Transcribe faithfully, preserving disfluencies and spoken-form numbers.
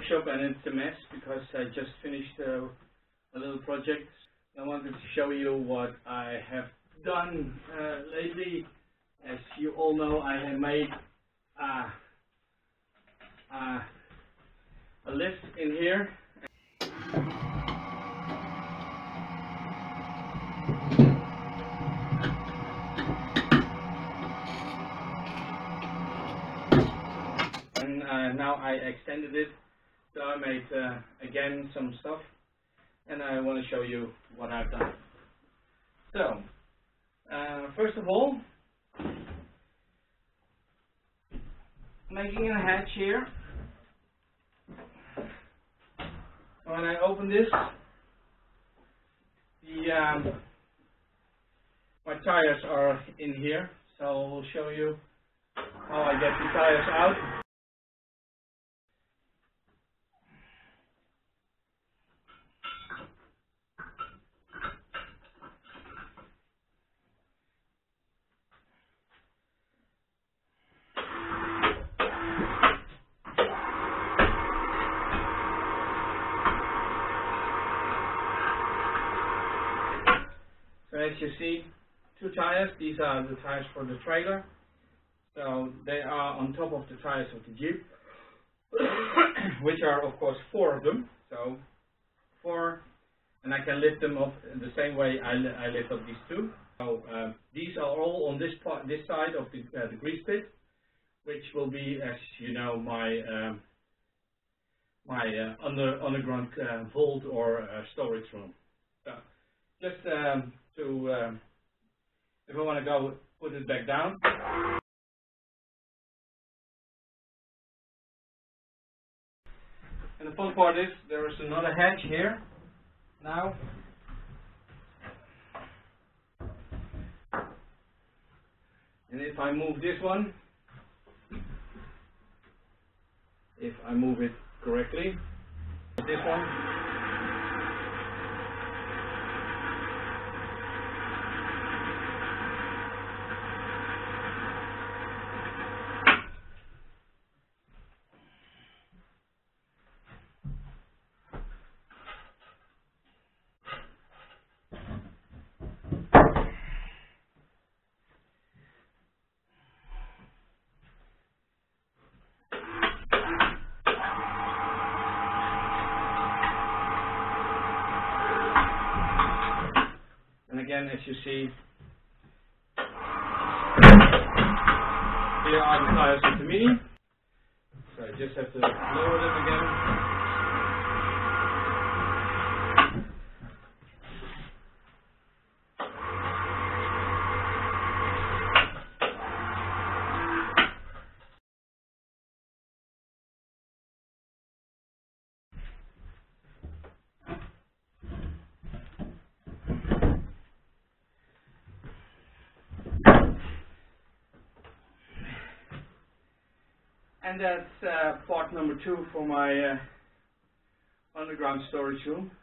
workshop and it's a mess because I just finished uh, a little project. I wanted to show you what I have done uh, lately. As you all know, I have made uh, uh, a lift in here. And uh, now I extended it, so I made uh, again some stuff, and I want to show you what I've done. So, uh, first of all, making a hatch here. When I open this, the um, my tires are in here, so I'll show you how I get the tires out. So as you see, two tires. These are the tires for the trailer. So they are on top of the tires of the Jeep, which are of course four of them. So four, and I can lift them up in the same way I, li I lift up these two. So uh, these are all on this part, this side of the, uh, the grease pit, which will be, as you know, my um, my uh, under underground uh, vault or uh, storage room. So just um, to, um, if I want to go put it back down. And the fun part is there is another hatch here now. And if I move this one, if I move it correctly, this one, again, as you see, here are the tires of the Mini. So I just have to lower them again. And that's uh, part number two for my uh, underground storage room.